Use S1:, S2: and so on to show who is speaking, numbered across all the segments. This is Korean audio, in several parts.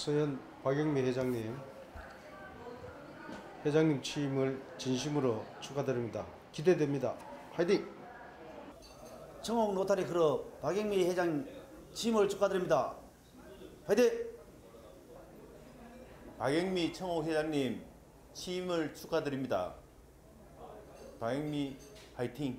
S1: 서현 박영미 회장님 취임을 진심으로 축하드립니다. 기대됩니다. 화이팅!
S2: 청옥 로타리 클럽 박영미 회장 취임을 축하드립니다. 화이팅!
S3: 박영미 청옥 회장님 취임을 축하드립니다. 박영미 화이팅!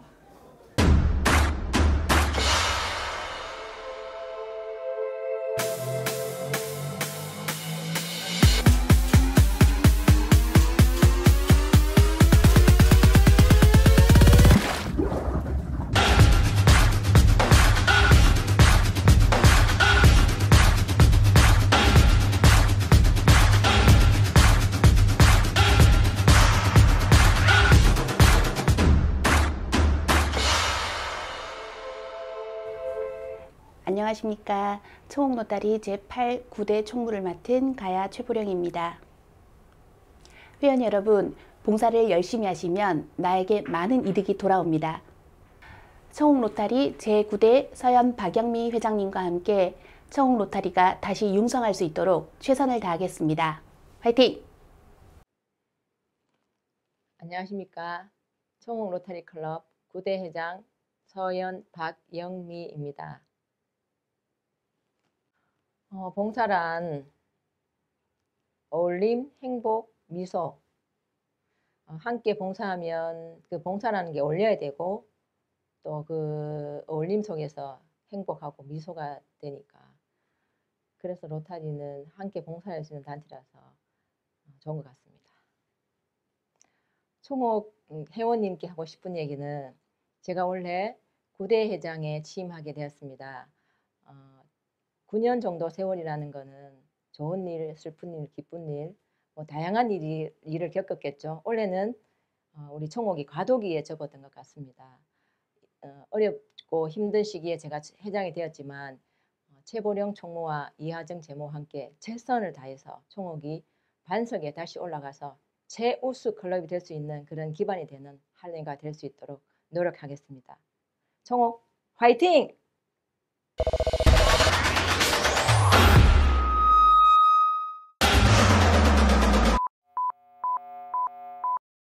S4: 안녕하십니까. 청옥로타리 제8 9대 총무를 맡은 가야 최보령입니다. 회원 여러분, 봉사를 열심히 하시면 나에게 많은 이득이 돌아옵니다. 청옥로타리 제9대 서현 박영미 회장님과 함께 청옥로타리가 다시 융성할 수 있도록 최선을 다하겠습니다. 화이팅!
S5: 안녕하십니까. 청옥로타리 클럽 9대 회장 서현 박영미입니다. 봉사란 어울림, 행복, 미소. 함께 봉사하면 그 봉사라는 게 어울려야 되고 또 그 어울림 속에서 행복하고 미소가 되니까, 그래서 로타리는 함께 봉사할 수 있는 단체라서 좋은 것 같습니다. 총옥 회원님께 하고 싶은 얘기는, 제가 원래 9대 회장에 취임하게 되었습니다. 9년 정도 세월이라는 거는 좋은 일, 슬픈 일, 기쁜 일, 다양한 일을 겪었겠죠. 올해는 우리 총옥이 과도기에 접어든 것 같습니다. 어렵고 힘든 시기에 제가 회장이 되었지만 최보령 총무와 이하정 재무와 함께 최선을 다해서 총옥이 반석에 다시 올라가서 최우수 클럽이 될 수 있는 그런 기반이 되는 한 해가 될 수 있도록 노력하겠습니다. 총옥 화이팅!